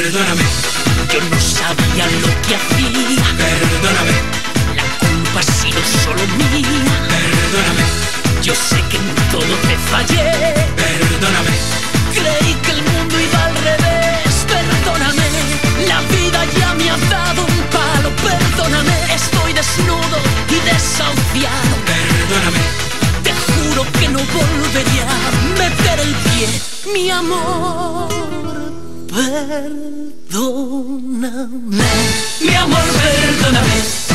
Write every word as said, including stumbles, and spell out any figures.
Perdóname. Yo no sabía lo que hacía. Perdóname. La culpa ha sido solo mía. Perdóname. Yo sé que en todo te fallé. Perdóname. Creí que el mundo iba al revés. Perdóname. La vida ya me ha dado un palo. Perdóname. Estoy desnudo y desahuciado. Perdóname. Te juro que no volvería a meter el pie. Mi amor, perdóname. Mi amor, perdóname.